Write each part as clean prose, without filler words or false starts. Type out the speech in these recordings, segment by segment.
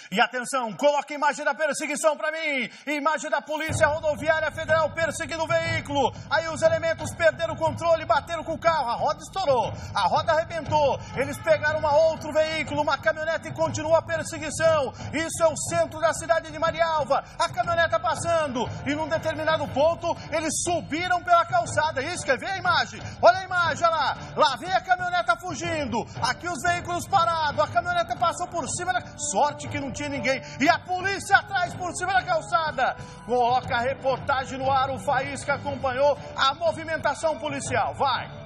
E atenção, coloca a imagem da perseguição para mim. Imagem da Polícia Rodoviária Federal perseguindo o veículo. Aí os elementos perderam o controle, bateram com o carro. A roda estourou, a roda arrebentou. Eles pegaram outro veículo, uma caminhonete, e continua a perseguição. Isso é o centro da cidade de Marialva. A caminhoneta passando e num determinado ponto eles subiram pela calçada. Isso, quer ver a imagem? Olha a imagem, olha lá. Lá vem a caminhoneta fugindo. Aqui os veículos parados. A caminhoneta passou por cima da... Sorte que não tinha ninguém. E a polícia atrás por cima da calçada. Coloca a reportagem no ar. O Faísca acompanhou a movimentação policial. Vai.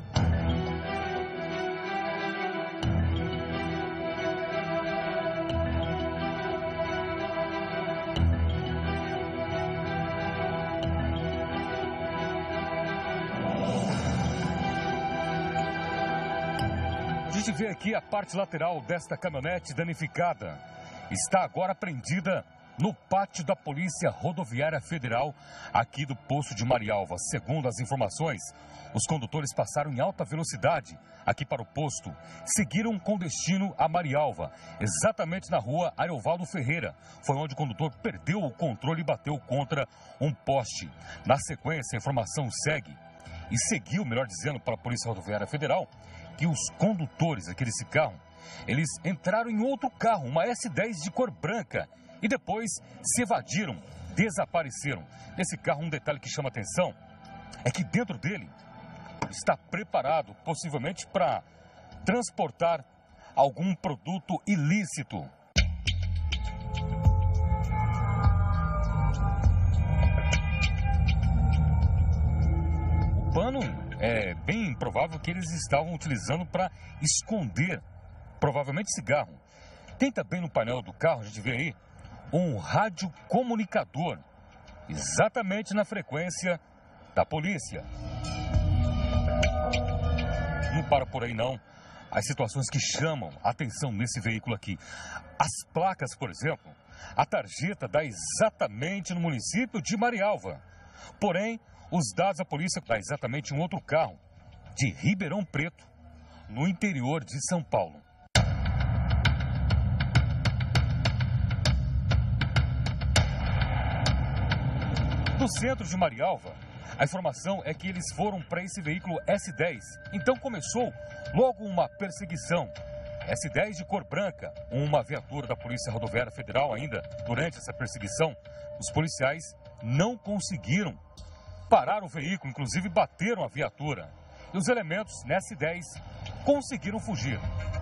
A gente vê aqui a parte lateral desta caminhonete danificada. Está agora prendida no pátio da Polícia Rodoviária Federal, aqui do posto de Marialva. Segundo as informações, os condutores passaram em alta velocidade aqui para o posto. Seguiram com destino a Marialva, exatamente na rua Ariovaldo Ferreira. Foi onde o condutor perdeu o controle e bateu contra um poste. Na sequência, a informação segue e seguiu, melhor dizendo, para a Polícia Rodoviária Federal, que os condutores aqui desse carro, eles entraram em outro carro, uma S10 de cor branca, e depois se evadiram, desapareceram. Nesse carro, um detalhe que chama atenção é que dentro dele está preparado, possivelmente, para transportar algum produto ilícito. O pano é bem provável que eles estavam utilizando para esconder, provavelmente, cigarro. Tem também no painel do carro, a gente vê aí, um radiocomunicador, exatamente na frequência da polícia. Não para por aí não, as situações que chamam a atenção nesse veículo aqui. As placas, por exemplo, a tarjeta dá exatamente no município de Marialva. Porém, os dados da polícia dá exatamente um outro carro, de Ribeirão Preto, no interior de São Paulo. No centro de Marialva, a informação é que eles foram para esse veículo S10. Então começou logo uma perseguição. S10 de cor branca, uma viatura da Polícia Rodoviária Federal ainda. Durante essa perseguição, os policiais não conseguiram parar o veículo, inclusive bateram a viatura. E os elementos, na S10, conseguiram fugir.